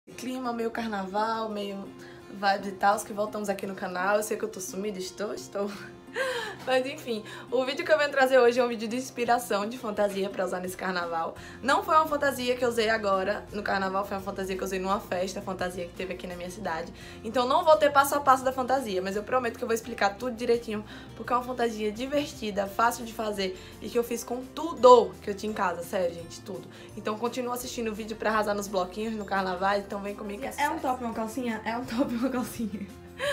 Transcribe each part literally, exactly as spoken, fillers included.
Clima meio carnaval, meio vibes e tal, que voltamos aqui no canal. Eu sei que eu tô sumida, estou, estou. Mas enfim, o vídeo que eu venho trazer hoje é um vídeo de inspiração de fantasia pra usar nesse carnaval. Não foi uma fantasia que eu usei agora no carnaval, foi uma fantasia que eu usei numa festa, fantasia que teve aqui na minha cidade. Então não vou ter passo a passo da fantasia, mas eu prometo que eu vou explicar tudo direitinho, porque é uma fantasia divertida, fácil de fazer e que eu fiz com tudo que eu tinha em casa, sério, gente, tudo. Então continua assistindo o vídeo pra arrasar nos bloquinhos no carnaval, então vem comigo que é É um top e uma calcinha? É um top e uma calcinha.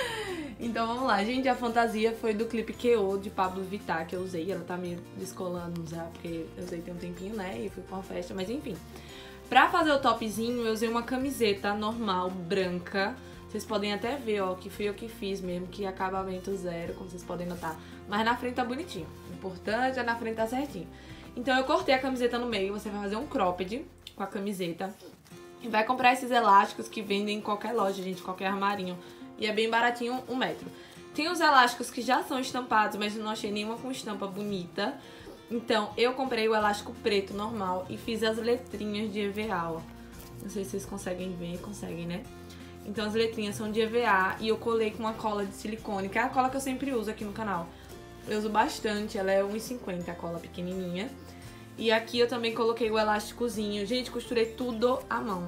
Então vamos lá, gente, a fantasia foi do clipe Q O de Pablo Vittar que eu usei. Ela tá meio descolando já, porque eu usei tem um tempinho, né, e fui pra uma festa, mas enfim. Pra fazer o topzinho, eu usei uma camiseta normal, branca. Vocês podem até ver, ó, que fui eu que fiz mesmo, que acabamento zero, como vocês podem notar. Mas na frente tá bonitinho. O importante é na frente tá certinho. Então eu cortei a camiseta no meio, você vai fazer um cropped com a camiseta. E vai comprar esses elásticos que vendem em qualquer loja, gente, qualquer armarinho. E é bem baratinho, um metro. Tem os elásticos que já são estampados, mas eu não achei nenhuma com estampa bonita. Então, eu comprei o elástico preto normal e fiz as letrinhas de E V A, ó. Não sei se vocês conseguem ver, conseguem, né? Então, as letrinhas são de E V A e eu colei com uma cola de silicone, que é a cola que eu sempre uso aqui no canal. Eu uso bastante, ela é um e cinquenta, a cola pequenininha. E aqui eu também coloquei o elásticozinho. Gente, costurei tudo à mão.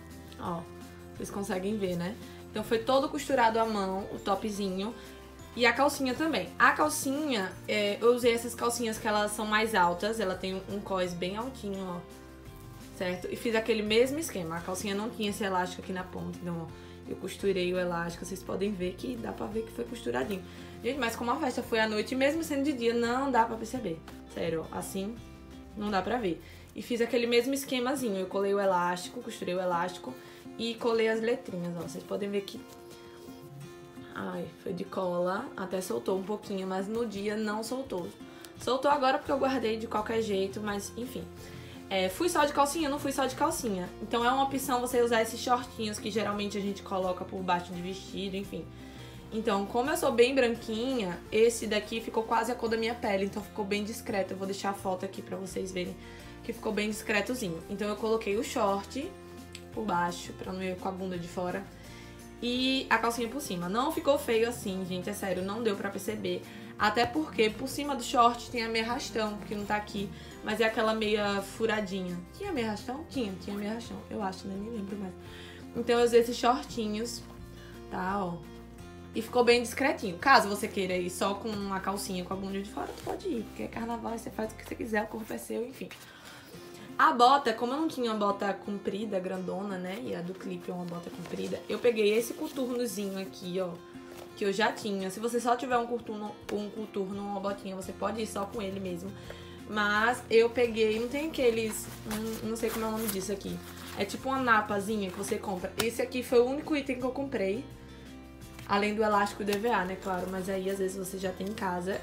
Ó, vocês conseguem ver, né? Então foi todo costurado à mão, o topzinho. E a calcinha também. A calcinha, é, eu usei essas calcinhas que elas são mais altas. Ela tem um cós bem altinho, ó. Certo? E fiz aquele mesmo esquema. A calcinha não tinha esse elástico aqui na ponta. Então, ó, eu costurei o elástico. Vocês podem ver que dá pra ver que foi costuradinho. Gente, mas como a festa foi à noite, mesmo sendo de dia, não dá pra perceber. Sério, ó, assim não dá pra ver. E fiz aquele mesmo esquemazinho. Eu colei o elástico, costurei o elástico e colei as letrinhas, ó. Vocês podem ver que... Ai, foi de cola. Até soltou um pouquinho, mas no dia não soltou. Soltou agora porque eu guardei de qualquer jeito, mas enfim. É, fui só de calcinha? Não fui só de calcinha. Então é uma opção você usar esses shortinhos que geralmente a gente coloca por baixo de vestido, enfim. Então, como eu sou bem branquinha, esse daqui ficou quase a cor da minha pele, então ficou bem discreto. Eu vou deixar a foto aqui pra vocês verem que ficou bem discretozinho. Então eu coloquei o short por baixo, pra não ir com a bunda de fora, e a calcinha por cima. Não ficou feio assim, gente, é sério, não deu pra perceber. Até porque por cima do short tem a meia rastão, que não tá aqui, mas é aquela meia furadinha. Tinha meia rastão? Tinha, tinha meia rastão, eu acho, né? Nem lembro mais. Então eu usei esses shortinhos, tá, ó. E ficou bem discretinho. Caso você queira ir só com a calcinha com a bunda de fora, tu pode ir, porque é carnaval, você faz o que você quiser, o corpo é seu, enfim. A bota, como eu não tinha uma bota comprida, grandona, né, e a do clipe é uma bota comprida, eu peguei esse coturnozinho aqui, ó, que eu já tinha. Se você só tiver um coturno, um coturno, uma botinha, você pode ir só com ele mesmo. Mas eu peguei, não tem aqueles, não, não sei como é o nome disso aqui, é tipo uma napazinha que você compra. Esse aqui foi o único item que eu comprei, além do elástico do E V A, né, claro, mas aí às vezes você já tem em casa.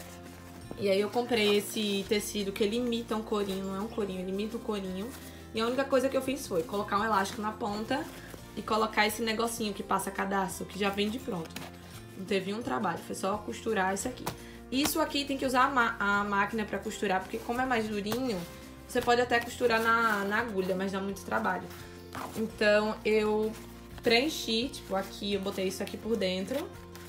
E aí eu comprei esse tecido que ele imita um corinho, não é um corinho, ele imita um corinho. E a única coisa que eu fiz foi colocar um elástico na ponta e colocar esse negocinho que passa cadastro, que já vem de pronto. Não teve um trabalho, foi só costurar isso aqui. Isso aqui tem que usar a, ma a máquina pra costurar, porque como é mais durinho, você pode até costurar na, na agulha, mas dá muito trabalho. Então eu preenchi, tipo, aqui eu botei isso aqui por dentro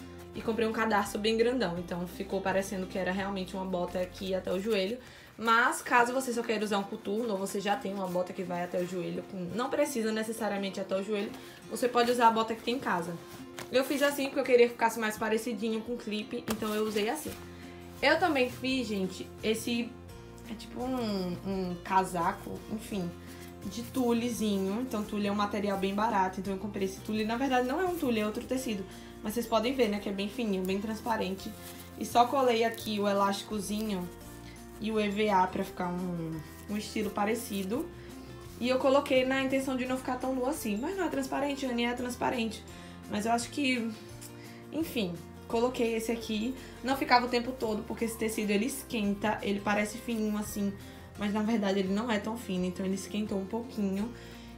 e comprei um cadarço bem grandão, então ficou parecendo que era realmente uma bota aqui até o joelho. Mas caso você só queira usar um coturno, ou você já tem uma bota que vai até o joelho, não precisa necessariamente até o joelho, você pode usar a bota que tem em casa. Eu fiz assim porque eu queria que ficasse mais parecidinho com o clipe, então eu usei assim. Eu também fiz, gente, esse é tipo um, um casaco, enfim, de tulezinho. Então tule é um material bem barato, então eu comprei esse tule. Na verdade não é um tule, é outro tecido, mas vocês podem ver, né, que é bem fininho, bem transparente. E só colei aqui o elásticozinho e o E V A pra ficar um, um estilo parecido. E eu coloquei na intenção de não ficar tão nu assim. Mas não é transparente, Annie, é transparente. Mas eu acho que, enfim, coloquei esse aqui. Não ficava o tempo todo, porque esse tecido ele esquenta, ele parece fininho assim, mas na verdade ele não é tão fino, então ele esquentou um pouquinho.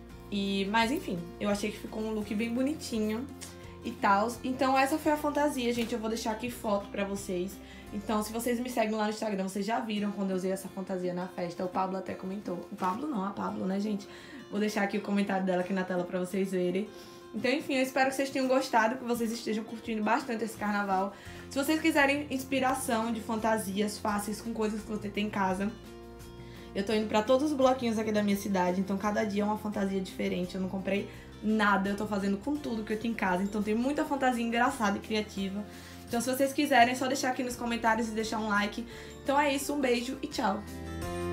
E, mas enfim, eu achei que ficou um look bem bonitinho e tal. Então essa foi a fantasia, gente. Eu vou deixar aqui foto pra vocês. Então se vocês me seguem lá no Instagram, vocês já viram quando eu usei essa fantasia na festa. O Pablo até comentou. O Pablo não, a Pablo, né, gente? Vou deixar aqui o comentário dela aqui na tela pra vocês verem. Então, enfim, eu espero que vocês tenham gostado, que vocês estejam curtindo bastante esse carnaval. Se vocês quiserem inspiração de fantasias fáceis com coisas que você tem em casa, eu tô indo pra todos os bloquinhos aqui da minha cidade, então cada dia é uma fantasia diferente. Eu não comprei nada, eu tô fazendo com tudo que eu tenho em casa, então tem muita fantasia engraçada e criativa. Então, se vocês quiserem, é só deixar aqui nos comentários e deixar um like. Então é isso, um beijo e tchau!